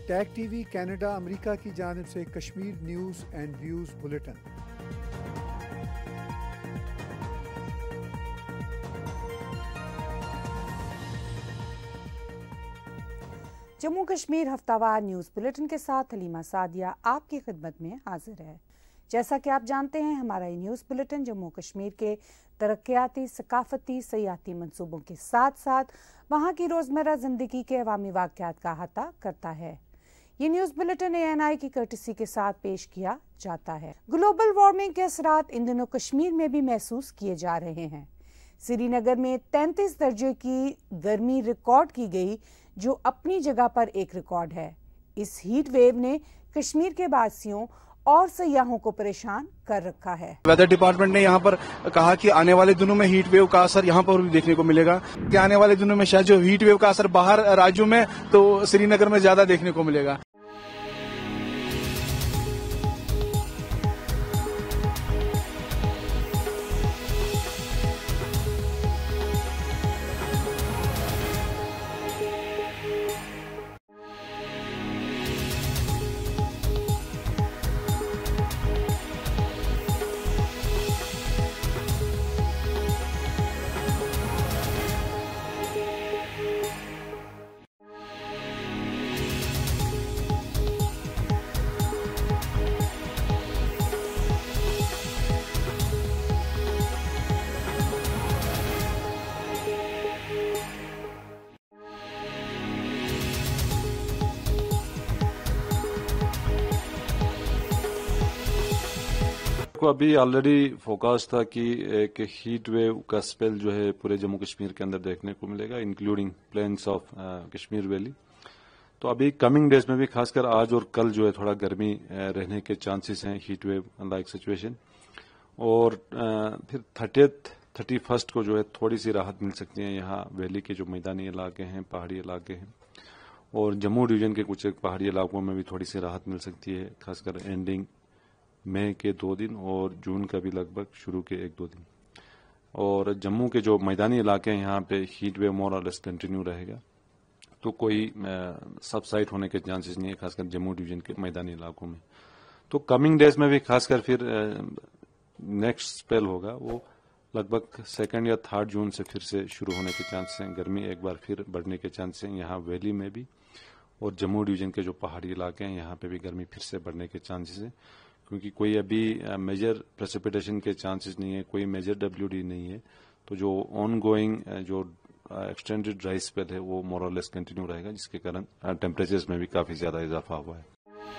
Tag TV Canada America की जानिब से Kashmir news and views bulletin. Jammu Kashmir हफ्तावार न्यूज़ बुलेटिन के साथ हलीमा सादिया आपकी खिदमत में हाजिर है। जैसा कि आप जानते हैं, हमारा ये न्यूज़ बुलेटिन जम्मू कश्मीर के तरक्याती, सकाफती, सयाती मंसूबों के साथ साथ वहाँ की रोज़मर्रा ज़िंदगी के अवामी वाक़यात का अहाता करता है। ये न्यूज़ बुलेटिन ANI की कर्टसी के साथ पेश किया जाता है। ग्लोबल वार्मिंग के असरात इन दिनों कश्मीर में भी महसूस किए जा रहे हैं। श्रीनगर में 33 दर्जे की गर्मी रिकॉर्ड की गई, जो अपनी जगह पर एक रिकॉर्ड है। इस हीट वेव ने कश्मीर के वासियों और सयाहों को परेशान कर रखा है। वेदर डिपार्टमेंट ने यहाँ पर कहा कि आने वाले दिनों में हीट वेव का असर यहाँ पर भी देखने को मिलेगा, कि आने वाले दिनों में शायद जो हीट वेव का असर बाहर राज्यों में तो श्रीनगर में ज्यादा देखने को मिलेगा। को अभी ऑलरेडी फोकस था कि एक हीट वेव का स्पेल जो है पूरे जम्मू कश्मीर के अंदर देखने को मिलेगा, including plains of Kashmir valley. तो अभी कमिंग डेज में भी खासकर आज और कल जो है थोड़ा गर्मी रहने के चांसेस हैं, हीट वेव लाइक सिचुएशन। और फिर 31st को जो है थोड़ी सी राहत मिल सकती है यहाँ वैली के जो मैदानी इलाके हैं, पहाड़ी इलाके हैं, और जम्मू डिवीजन के कुछ पहाड़ी इलाकों में भी थोड़ी सी राहत मिल सकती है, खासकर एंडिंग मई के 2 दिन और जून का भी लगभग शुरू के 1-2 दिन। और जम्मू के जो मैदानी इलाके हैं यहाँ पे हीट वेव मोर और लेस कंटिन्यू रहेगा, तो कोई सबसाइड होने के चांसेस नहीं है, खासकर जम्मू डिवीजन के मैदानी इलाकों में। तो कमिंग डेज में भी खासकर फिर नेक्स्ट स्पेल होगा, वो लगभग 2 या 3 जून से फिर से शुरू होने के चांसेस हैं। गर्मी एक बार फिर बढ़ने के चांसेस हैं यहाँ वैली में भी, और जम्मू डिवीजन के जो पहाड़ी इलाके हैं यहाँ पे भी गर्मी फिर से बढ़ने के चांसेस हैं, क्योंकि कोई अभी मेजर प्रेसिपिटेशन के चांसेस नहीं है, कोई मेजर WD नहीं है। तो जो ऑन गोइंग जो एक्सटेंडेड ड्राई स्पेल है वो मोर और लेस कंटिन्यू रहेगा, जिसके कारण टेम्परेचर्स में भी काफी ज्यादा इजाफा हुआ है।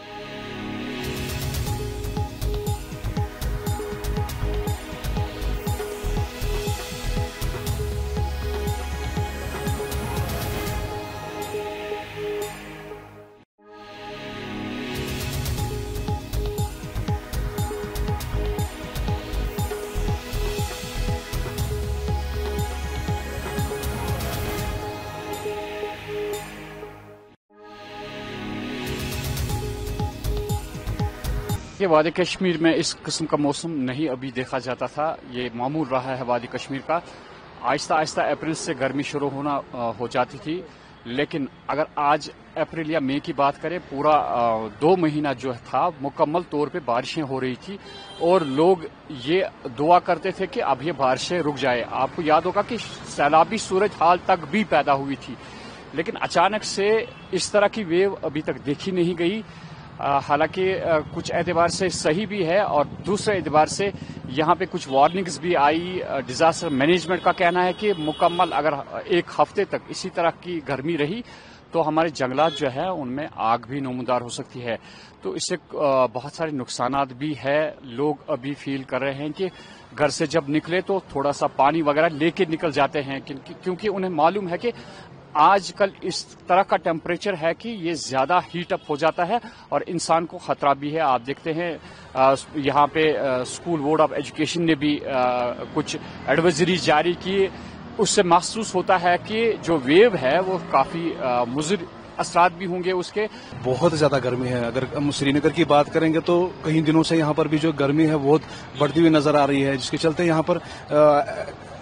ये वादी कश्मीर में इस किस्म का मौसम नहीं अभी देखा जाता था। ये मामूल रहा है वादी कश्मीर का। आहिस्ता आहिस्ता अप्रैल से गर्मी शुरू होना हो जाती थी, लेकिन अगर आज अप्रैल या मई की बात करें, पूरा 2 महीना जो था मुकम्मल तौर पे बारिशें हो रही थी, और लोग ये दुआ करते थे कि अब ये बारिशें रुक जाए। आपको याद होगा कि सैलाबी सूरज हाल तक भी पैदा हुई थी, लेकिन अचानक से इस तरह की वेव अभी तक देखी नहीं गई। हालांकि कुछ एतबार से सही भी है, और दूसरे एतबार से यहाँ पे कुछ वार्निंग्स भी आई। डिजास्टर मैनेजमेंट का कहना है कि मुकम्मल अगर 1 हफ्ते तक इसी तरह की गर्मी रही तो हमारे जंगलात जो है उनमें आग भी नमूदार हो सकती है। तो इससे बहुत सारे नुकसानात भी है। लोग अभी फील कर रहे हैं कि घर से जब निकले तो थोड़ा सा पानी वगैरह लेके निकल जाते हैं, क्योंकि उन्हें मालूम है कि आजकल इस तरह का टेम्परेचर है कि ये ज्यादा हीट अप हो जाता है और इंसान को खतरा भी है। आप देखते हैं यहाँ पे स्कूल बोर्ड ऑफ एजुकेशन ने भी कुछ एडवाइजरी जारी की। उससे महसूस होता है कि जो वेव है वो काफी मुज़िर असरात भी होंगे उसके। बहुत ज्यादा गर्मी है। अगर हम श्रीनगर की बात करेंगे तो कई दिनों से यहाँ पर भी जो गर्मी है बहुत बढ़ती हुई नजर आ रही है, जिसके चलते यहाँ पर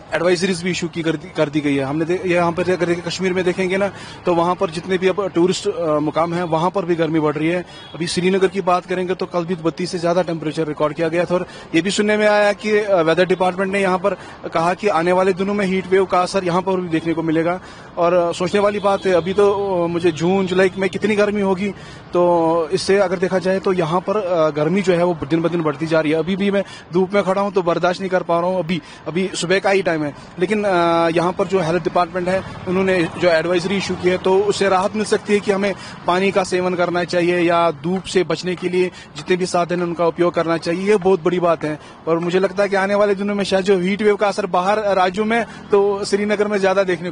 एडवाइजरीज भी इशू कर दी गई है। हमने यहाँ पर अगर कश्मीर में देखेंगे ना तो वहां पर जितने भी अब टूरिस्ट मुकाम है वहां पर भी गर्मी बढ़ रही है। अभी श्रीनगर की बात करेंगे तो कल भी 32 से ज्यादा टेम्परेचर रिकॉर्ड किया गया था। और ये भी सुनने में आया कि वेदर डिपार्टमेंट ने यहाँ पर कहा कि आने वाले दिनों में हीट वेव का असर यहाँ पर भी देखने को मिलेगा। और सोचने वाली बात है, अभी तो मुझे जून जुलाई में कितनी गर्मी होगी, तो इससे अगर देखा जाए तो यहाँ पर गर्मी जो है वो दिन ब दिन बढ़ती जा रही है। अभी भी मैं धूप में खड़ा हूँ तो बर्दाश्त नहीं कर पा रहा हूँ। अभी सुबह का ही टाइम है, लेकिन यहाँ पर जो हेल्थ डिपार्टमेंट है उन्होंने जो एडवाइजरी इशू की है तो उससे राहत मिल सकती है कि हमें पानी का सेवन करना चाहिए या धूप से बचने के लिए जितने भी साधन उनका उपयोग करना चाहिए। ये बहुत बड़ी बात है। और मुझे लगता है कि आने वाले दिनों में शायद जो हीट वेव का असर बाहर राज्यों में तो श्रीनगर में ज्यादा देखने को।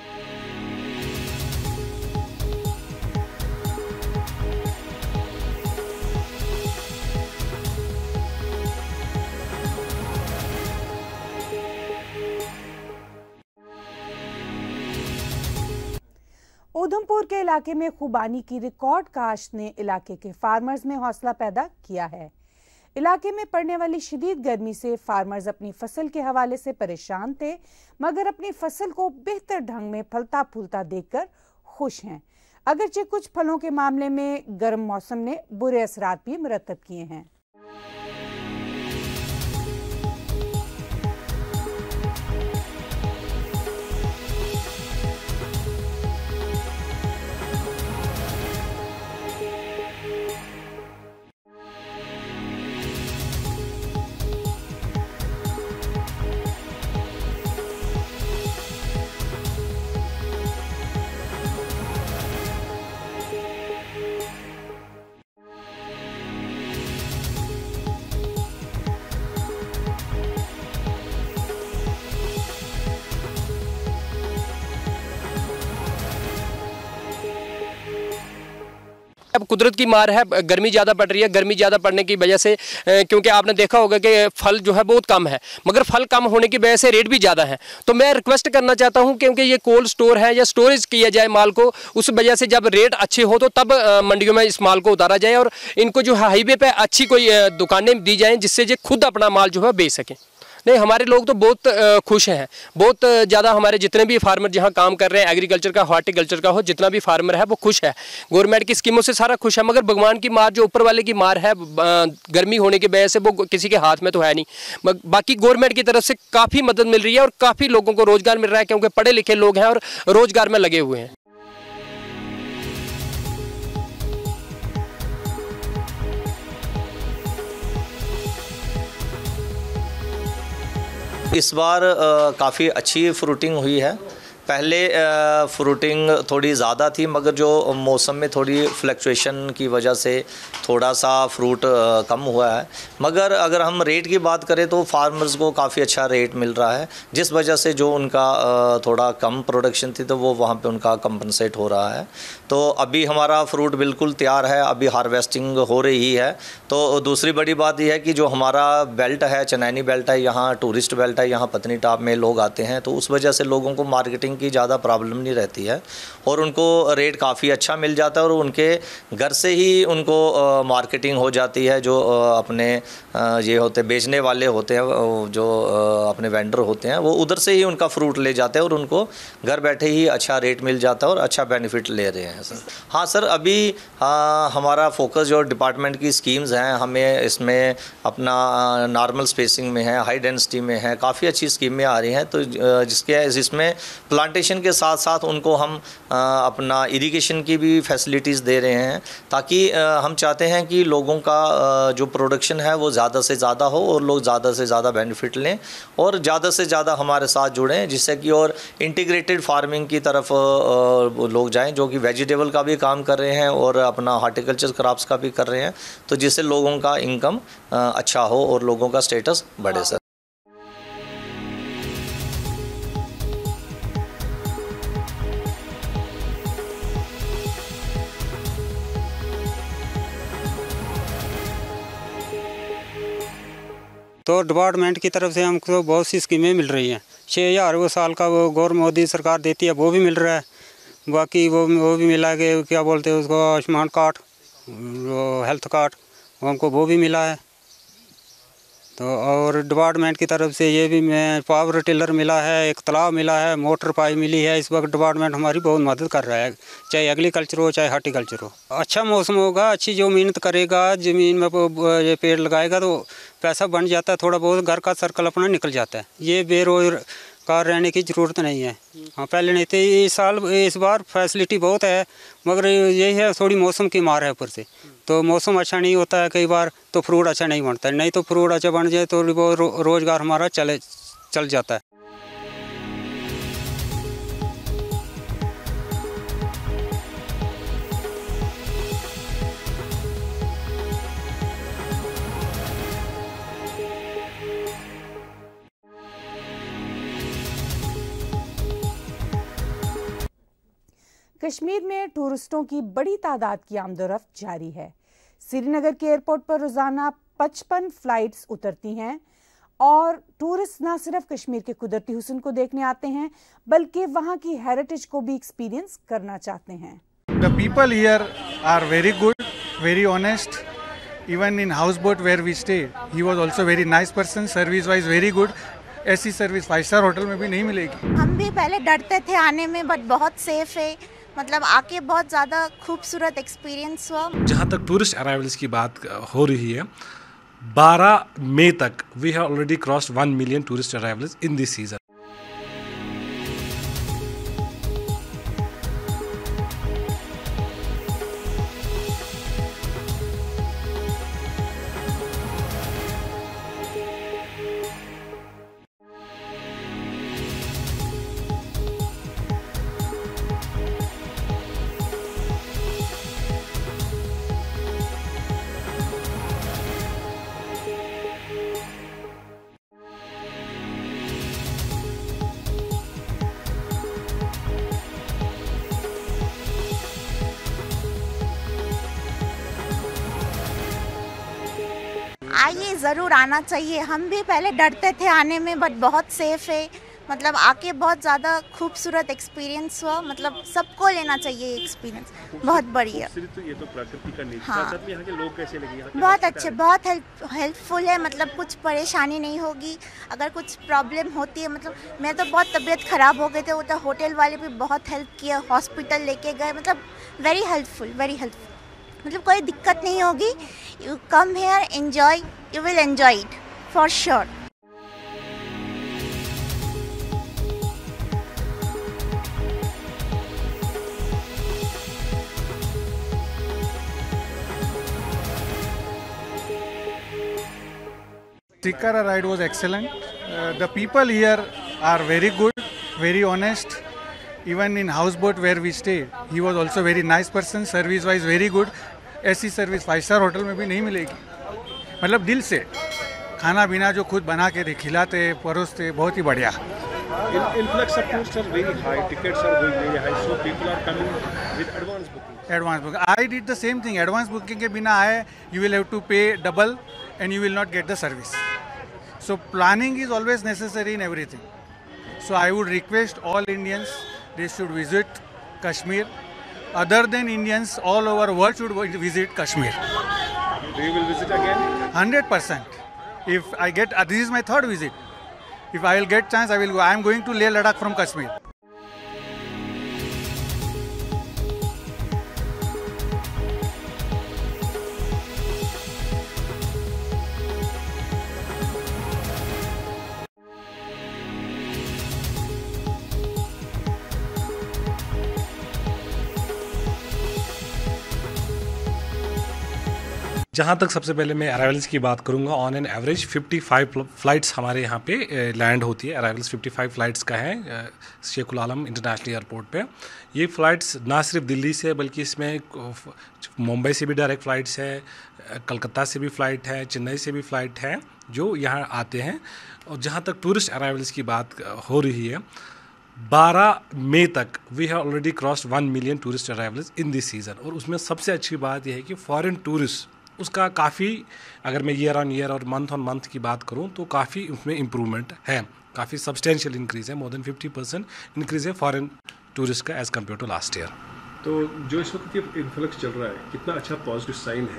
उधमपुर के इलाके में खुबानी की रिकॉर्ड काश्त ने इलाके के फार्मर्स में हौसला पैदा किया है। इलाके में पड़ने वाली शदीद गर्मी से फार्मर्स अपनी फसल के हवाले से परेशान थे, मगर अपनी फसल को बेहतर ढंग में फलता फूलता देखकर खुश हैं। अगरचे कुछ फलों के मामले में गर्म मौसम ने बुरे असरात भी मुरतब किए हैं। अब कुदरत की मार है, गर्मी ज़्यादा पड़ रही है। गर्मी ज़्यादा पड़ने की वजह से क्योंकि आपने देखा होगा कि फल जो है बहुत कम है, मगर फल कम होने की वजह से रेट भी ज़्यादा है। तो मैं रिक्वेस्ट करना चाहता हूं क्योंकि ये कोल्ड स्टोर है या स्टोरेज किया जाए माल को, उस वजह से जब रेट अच्छे हो तो तब मंडियों में इस माल को उतारा जाए और इनको जो हाईवे पे अच्छी कोई दुकानें दी जाएँ जिससे ये खुद अपना माल जो है बेच सकें। नहीं, हमारे लोग तो बहुत खुश हैं, बहुत ज़्यादा। हमारे जितने भी फार्मर जहाँ काम कर रहे हैं, एग्रीकल्चर का हॉर्टिकल्चर का हो, जितना भी फार्मर है वो खुश है। गवर्नमेंट की स्कीमों से सारा खुश है, मगर भगवान की मार जो ऊपर वाले की मार है गर्मी होने की वजह से वो किसी के हाथ में तो है नहीं। बाकी गवर्नमेंट की तरफ से काफ़ी मदद मिल रही है और काफ़ी लोगों को रोज़गार मिल रहा है क्योंकि पढ़े लिखे लोग हैं और रोज़गार में लगे हुए हैं। इस बार काफ़ी अच्छी फ्रूटिंग हुई है। पहले फ्रूटिंग थोड़ी ज़्यादा थी, मगर जो मौसम में थोड़ी फ्लक्चुएशन की वजह से थोड़ा सा फ्रूट कम हुआ है। मगर अगर हम रेट की बात करें तो फार्मर्स को काफ़ी अच्छा रेट मिल रहा है, जिस वजह से जो उनका थोड़ा कम प्रोडक्शन थी तो वो वहाँ पे उनका कंपनसेट हो रहा है। तो अभी हमारा फ्रूट बिल्कुल तैयार है, अभी हार्वेस्टिंग हो रही है। तो दूसरी बड़ी बात यह है कि जो हमारा बेल्ट है, चनैनी बेल्ट है, यहाँ टूरिस्ट बेल्ट है, यहाँ पत्नीटॉप में लोग आते हैं, तो उस वजह से लोगों को मार्केटिंग की ज़्यादा प्रॉब्लम नहीं रहती है और उनको रेट काफ़ी अच्छा मिल जाता है और उनके घर से ही उनको मार्केटिंग हो जाती है। जो अपने ये होते बेचने वाले होते हैं, जो अपने वेंडर होते हैं, वो उधर से ही उनका फ्रूट ले जाते हैं और उनको घर बैठे ही अच्छा रेट मिल जाता है और अच्छा बेनिफिट ले रहे हैं सर। हाँ सर, अभी हमारा फोकस जो डिपार्टमेंट की स्कीम्स हैं, हमें इसमें अपना नॉर्मल स्पेसिंग में है, हाई डेंसिटी में है, काफ़ी अच्छी स्कीमें आ रही हैं। तो जिसमें प्लांटेशन के साथ साथ उनको हम अपना इरिगेशन की भी फैसिलिटीज़ दे रहे हैं, ताकि हम चाहते हैं कि लोगों का जो प्रोडक्शन है वो ज़्यादा से ज़्यादा हो और लोग ज़्यादा से ज़्यादा बेनिफिट लें और ज़्यादा से ज़्यादा हमारे साथ जुड़ें, जिससे कि और इंटीग्रेटेड फार्मिंग की तरफ लोग जाएं, जो कि वेजिटेबल का भी काम कर रहे हैं और अपना हॉर्टिकल्चर क्रॉप्स का भी कर रहे हैं, तो जिससे लोगों का इनकम अच्छा हो और लोगों का स्टेटस बढ़े सर। तो डिपार्टमेंट की तरफ से हमको बहुत सी स्कीमें मिल रही हैं। 6000 वो साल का वो गौरव मोदी सरकार देती है, वो भी मिल रहा है। बाकी वो भी मिला के क्या बोलते हैं उसको, आयुष्मान कार्ड, हेल्थ कार्ड, वो हमको वो भी मिला है। तो और डिपार्टमेंट की तरफ से ये भी मैं पावर टिलर मिला है, एक तालाब मिला है, मोटर पाइप मिली है। इस वक्त डिपार्टमेंट हमारी बहुत मदद कर रहा है, चाहे एग्रीकल्चर हो चाहे हार्टिकल्चर हो। अच्छा मौसम होगा, अच्छी जो मेहनत करेगा, ज़मीन में ये पेड़ लगाएगा तो पैसा बन जाता है, थोड़ा बहुत घर का सर्कल अपना निकल जाता है। ये बेरोजगार रहने की ज़रूरत नहीं है। हाँ, पहले नहीं थे, इस बार फैसिलिटी बहुत है, मगर यही है थोड़ी मौसम की मार है ऊपर से। तो मौसम अच्छा नहीं होता है कई बार, तो फ्रूट अच्छा नहीं बनता है। नहीं तो फ्रूट अच्छा बन जाए तो रोज़गार हमारा चल जाता है। कश्मीर में टूरिस्टों की बड़ी तादाद की आमदोरफ्त जारी है। श्रीनगर के एयरपोर्ट पर रोजाना 55 फ्लाइट्स उतरती हैं और टूरिस्ट न सिर्फ कश्मीर के कुदरती हुस्न को देखने आते हैं बल्कि वहां की हेरिटेज को भी एक्सपीरियंस करना चाहते हैं। The people here are very good, very honest. Even in houseboat where we stayed, he was also very nice person. Service wise very good. ऐसी सर्विस 5-स्टार होटल में भी नहीं मिलेगी। हम भी पहले डरते थे आने में, बट बहुत सेफ है। मतलब आके बहुत ज़्यादा खूबसूरत एक्सपीरियंस हुआ। जहाँ तक टूरिस्ट अराइवल्स की बात हो रही है, 12 मई तक we have already crossed 1 million tourist arrivals in this season. आइए, ज़रूर आना चाहिए। हम भी पहले डरते थे आने में, बट बहुत सेफ है। मतलब आके बहुत ज़्यादा खूबसूरत एक्सपीरियंस हुआ। मतलब सबको लेना चाहिए एक्सपीरियंस, बहुत बढ़िया। तो ये तो प्रकृति का नेचर। हाँ। साथ में यहाँ के लोग कैसे लगे? बहुत अच्छे, बहुत हेल्पफुल है। मतलब कुछ परेशानी नहीं होगी। अगर कुछ प्रॉब्लम होती है, मतलब मैं तो बहुत तबीयत ख़राब हो गई थी, वो तो होटल वाले भी बहुत हेल्प किया, हॉस्पिटल लेके गए। मतलब वेरी हेल्पफुल, वेरी हेल्पफुल। मतलब कोई दिक्कत नहीं होगी। You come here, enjoy, you will enjoy it for sure. Tikara ride was excellent. The people here are very good, very honest. Even in houseboat where we stayed, he was also very nice person. Service wise very good. ऐसी service five star hotel में भी नहीं मिलेगी। मतलब दिल से खाना पीना जो खुद बना के खिलाते परोसते, बहुत ही बढ़िया। Influx of tourists are very high. Tickets are going very high, so people are coming with advance booking. Advance booking. I did the same thing. Advance booking के बिना आए, you will have to pay double and you will not get the service. So planning is always necessary in everything. So I would request all Indians, they should visit Kashmir. Other than Indians, all over the world should visit Kashmir. Do you will visit again? 100%. If I get, this is my third visit. If I will get chance, I will go. I am going to Leh Ladakh from Kashmir. जहाँ तक सबसे पहले मैं arrivals की बात करूँगा, on an average 55 flights हमारे यहाँ पे लैंड होती है। अराइवल्स 55 फ़्लाइट्स का है शेखुल आलम इंटरनेशनल एयरपोर्ट पे। ये फ़्लाइट्स ना सिर्फ दिल्ली से बल्कि इसमें मुंबई से भी डायरेक्ट फ़्लाइट्स है, कलकत्ता से भी फ़्लाइट है, चेन्नई से भी फ़्लाइट है जो यहाँ आते हैं। और जहाँ तक टूरिस्ट अराइवल्स की बात हो रही है, 12 मई तक we have already crossed 1 million tourist arrivals in this season. और उसमें सबसे अच्छी बात यह है कि फॉरेन टूरिस्ट उसका काफ़ी, अगर मैं ईयर ऑन ईयर और मंथ ऑन मंथ की बात करूं तो काफ़ी उसमें इम्प्रूवमेंट है, काफ़ी सब्सटेंशियल इंक्रीज़ है। मोर देन 50% इंक्रीज़ है फॉरेन टूरिस्ट का as compare to last year. तो जो इस वक्त ये इन्फ्लक्स चल रहा है, कितना अच्छा पॉजिटिव साइन है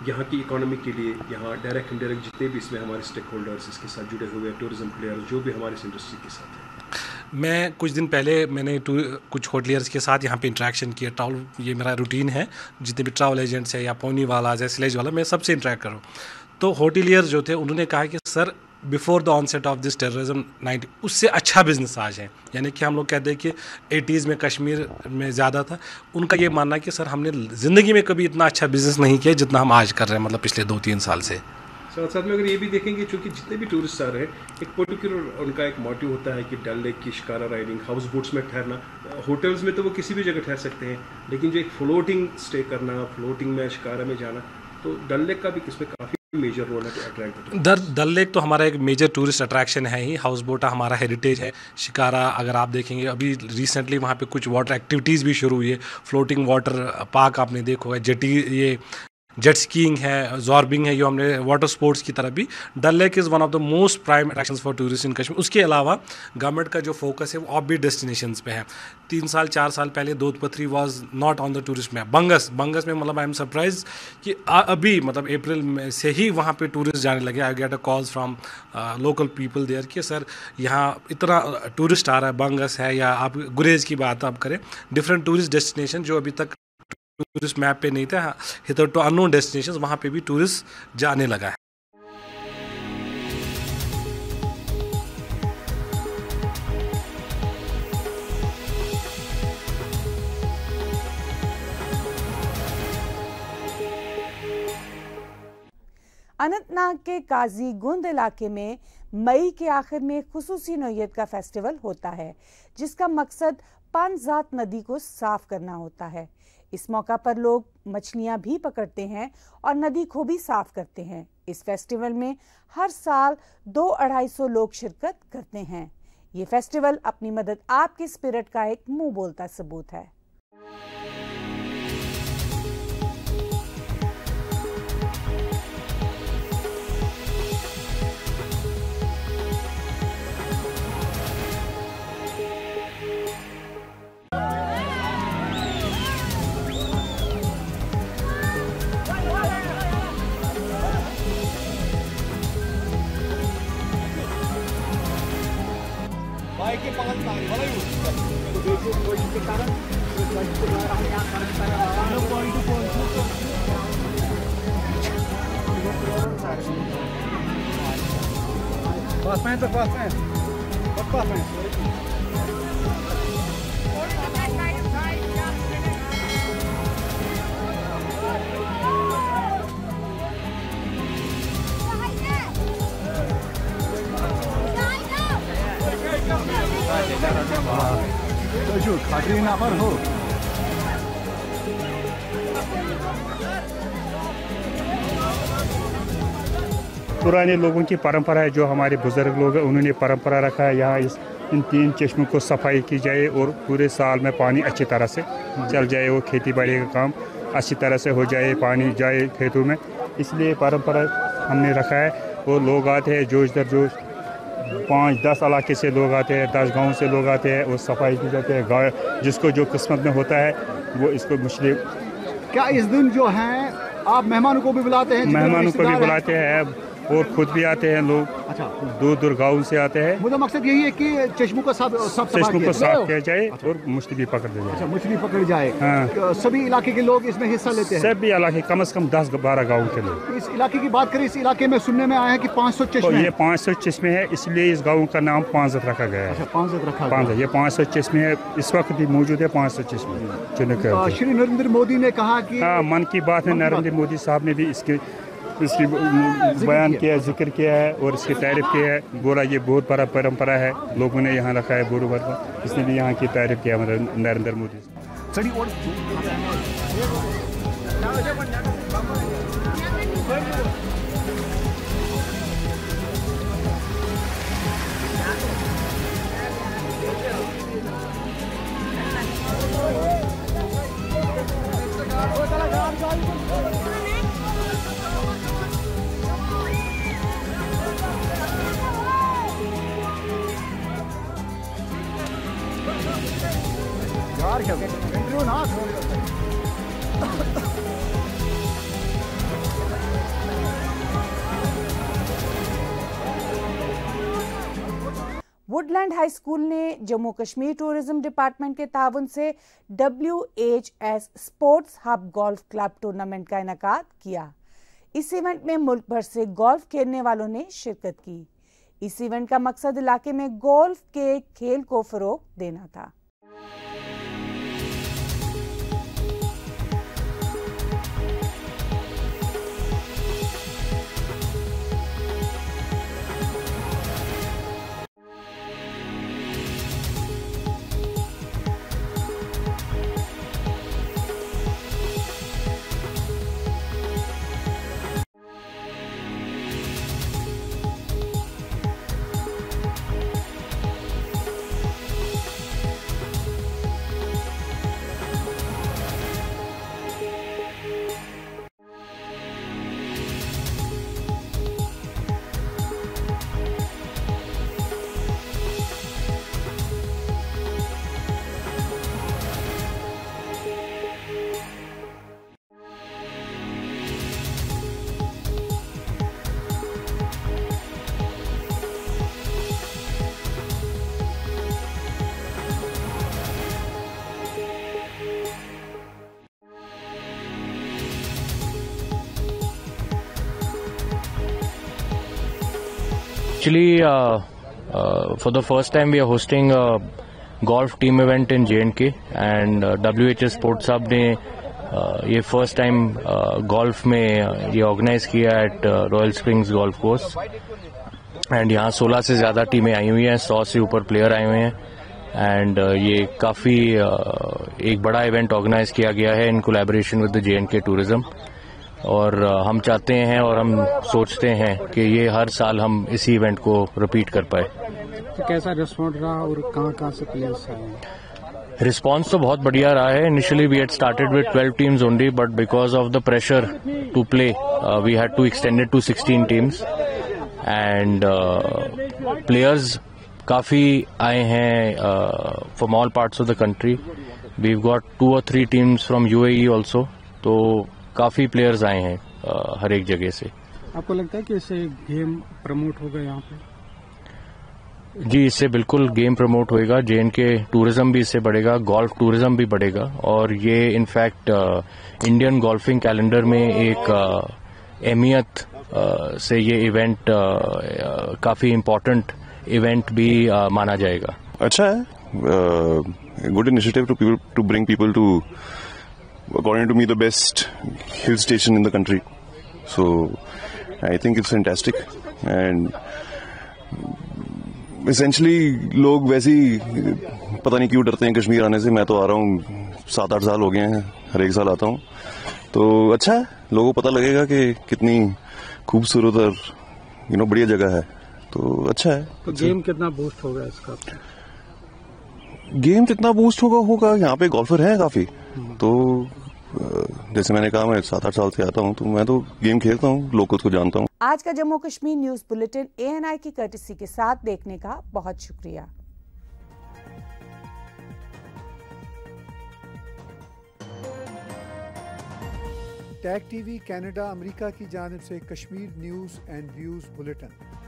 यहाँ की इकोनॉमी के लिए, यहाँ डायरेक्ट इंडायरेक्ट जितने भी इसमें हमारे स्टेक होल्डर्स इसके साथ जुड़े हुए हैं, टूरिज्म प्लेयर्स जो भी हमारे इस इंडस्ट्री के साथ हैं। मैं कुछ दिन पहले मैंने कुछ होटलियर्स के साथ यहाँ पे इंटरेक्शन किया। ट्रैवल ये मेरा रूटीन है, जितने भी ट्रैवल एजेंट्स हैं या पोनी वाला या स्लेज वाला, मैं सबसे इंटरेक्ट करूँ। तो होटलियर्स जो थे उन्होंने कहा कि sir before the onset of this terrorism 90 उससे अच्छा बिजनेस आज है। यानी कि हम लोग कहते हैं कि 80s में कश्मीर में ज़्यादा था। उनका ये मानना है कि सर हमने ज़िंदगी में कभी इतना अच्छा बिजनेस नहीं किया जितना हम आज कर रहे हैं, मतलब पिछले 2-3 साल से। साथ साथ में अगर ये भी देखेंगे, चूँकि जितने भी टूरिस्ट आ रहे हैं, एक पर्टिकुलर उनका एक मोटिव होता है कि डल लेक की शिकारा राइडिंग, हाउस बोट्स में ठहरना। होटल्स में तो वो किसी भी जगह ठहर सकते हैं, लेकिन जो एक फ्लोटिंग स्टे करना, फ्लोटिंग में शिकारा में जाना, तो डल लेक का भी इसमें काफ़ी मेजर रोल है टू अट्रैक्ट। डल लेक तो हमारा एक मेजर टूरिस्ट अट्रैक्शन है ही। हाउस बोटा हमारा हेरिटेज है। शिकारा अगर आप देखेंगे, अभी रिसेंटली वहाँ पे कुछ वाटर एक्टिविटीज़ भी शुरू हुई है। फ्लोटिंग वाटर पार्क आपने देखा होगा, ये जेट स्कीइंग है, जॉर्बिंग है, ये हमने वाटर स्पोर्ट्स की तरफ भी। Dal lake is one of the most prime attractions for tourist in Kashmir. उसके अलावा गवर्नमेंट का जो फोकस है वो ऑफ बीट डेस्टिनेशंस पे है। 3-4 साल पहले Doodhpathri was not on the tourist map. Bangus में मतलब आई एम सरप्राइज कि अभी मतलब अप्रैल में से ही वहाँ पे टूरिस्ट जाने लगे। I get a calls from local people there कि सर यहाँ इतना टूरिस्ट आ रहा है। बंगस है या आप गुरेज की बात आप करें, डिफरेंट टूरिस्ट डेस्टिनेशन जो अभी तक टूरिस्ट मैप पे नहीं था, हियर टू अननोन डेस्टिनेशंस, वहाँ पे भी टूरिस्ट जाने लगा है। अनंतनाग के काजी गुंद इलाके में मई के आखिर में खुसूसी नौयत का फेस्टिवल होता है, जिसका मकसद पांजात नदी को साफ करना होता है। इस मौका पर लोग मछलियां भी पकड़ते हैं और नदी को भी साफ करते हैं। इस फेस्टिवल में हर साल 200-250 लोग शिरकत करते हैं। ये फेस्टिवल अपनी मदद आपके स्पिरिट का एक मुंह बोलता सबूत है। पुराने लोगों की परंपरा है, जो हमारे बुजुर्ग लोग हैं उन्होंने परंपरा रखा है। यहाँ इन 3 चश्मों को सफाई की जाए और पूरे साल में पानी अच्छी तरह से चल जाए, वो खेती बाड़ी का काम अच्छी तरह से हो जाए, पानी जाए खेतों में। इसलिए परंपरा हमने रखा है। और लोग आते हैं जो इधर जो 5-10 इलाके से लोग आते हैं, 10 गाँव से लोग आते हैं और सफाई की जाती है। गाँव जिसको जो किस्मत में होता है वो इसको मछली। क्या इस दिन जो है आप मेहमानों को भी बुलाते हैं? मेहमानों को भी बुलाते हैं और खुद भी आते हैं लोग। अच्छा, दूर गाँव से आते हैं। मुझे मकसद यही है कि चश्मों को साफ किया जाए और मछली भी पकड़ जाए। अच्छा, मछली पकड़ जाए। हाँ। सभी इलाके के लोग इसमें हिस्सा लेते हैं? सभी इलाके कम से कम 10-12 गाँव के लोग। इस इलाके की बात करें, इस इलाके में सुनने में आया है कि 500 चश्मे। ये 500 चश्मे है, इसलिए इस गाँव का नाम पांजत रखा गया है। अच्छा, पांजत रखा गया है। ये 500 चश्मे है, इस वक्त भी मौजूद है 500 चश्मे। श्री नरेंद्र मोदी ने कहा कि हाँ, मन की बात है, नरेंद्र मोदी साहब ने भी इसकी बयान किया, जिक्र किया है और इसकी तारीफ की है। बोला ये बहुत बड़ा परंपरा है, लोगों ने यहाँ रखा है गुरुवार को। इसने भी यहाँ की तारीफ किया Narendra Modi. Woodland high school ने जम्मू कश्मीर टूरिज्म डिपार्टमेंट के ताउन से WHS sports hub golf club tournament का इनेकाद किया। इस इवेंट में मुल्क भर से गोल्फ खेलने वालों ने शिरकत की। इस इवेंट का मकसद इलाके में गोल्फ के खेल को फरोग देना था। Actually, for the first time we are hosting a golf team event in J&K and WHS Sports Hub ने ये फर्स्ट टाइम गोल्फ में ये ऑर्गेनाइज किया at royal springs golf course and यहाँ 16 से ज़्यादा टीमें आई हुई हैं, 100 से ऊपर प्लेयर आए हुए हैं एंड ये काफ़ी एक बड़ा इवेंट ऑर्गेनाइज किया गया है in collaboration with the J&K tourism और हम चाहते हैं और हम सोचते हैं कि ये हर साल हम इसी इवेंट को रिपीट कर पाए। तो कैसा रिस्पॉन्स रहा और कहाँ से प्लेयर्स आए? रिस्पॉन्स तो बहुत बढ़िया रहा है। Initially we had started with 12 teams only but because of the pressure to play we had to extend it to 16 teams and players काफ़ी आए हैं from all parts of the country. We got 2 or 3 teams from UAE also, तो काफ़ी players आए हैं हर एक जगह से। आपको लगता है कि इससे गेम प्रमोट होगा यहाँ पे? जी, इससे बिल्कुल गेम प्रमोट होएगा, J&K टूरिज्म भी इससे बढ़ेगा, गोल्फ टूरिज्म भी बढ़ेगा और ये इनफैक्ट इंडियन गोल्फिंग कैलेंडर में एक अहमियत से ये इवेंट काफ़ी इम्पोर्टेंट इवेंट भी माना जाएगा। अच्छा है, good initiative to bring people to according to me the best hill station in the country, so I think it's fantastic and essentially लोग वैसे ही पता नहीं क्यों डरते हैं कश्मीर आने से। मैं तो आ रहा हूँ 7-8 साल हो गए हैं, हर एक साल आता हूँ, तो अच्छा है, लोगों को पता लगेगा कि कितनी खूबसूरत और बढ़िया जगह है, तो अच्छा है। तो गेम कितना बूस्ट होगा इसका? गेम कितना बूस्ट होगा यहाँ पे गोल्फर हैं काफी, तो जैसे मैंने कहा मैं 7-8 साल से आता हूँ, तो मैं तो गेम खेलता हूँ, लोगों को जानता हूँ। आज का Jammu Kashmir news bulletin ANI की कर्टसी के साथ देखने का बहुत शुक्रिया। टैग TV कनाडा अमेरिका की जानिब से Kashmir news and views bulletin.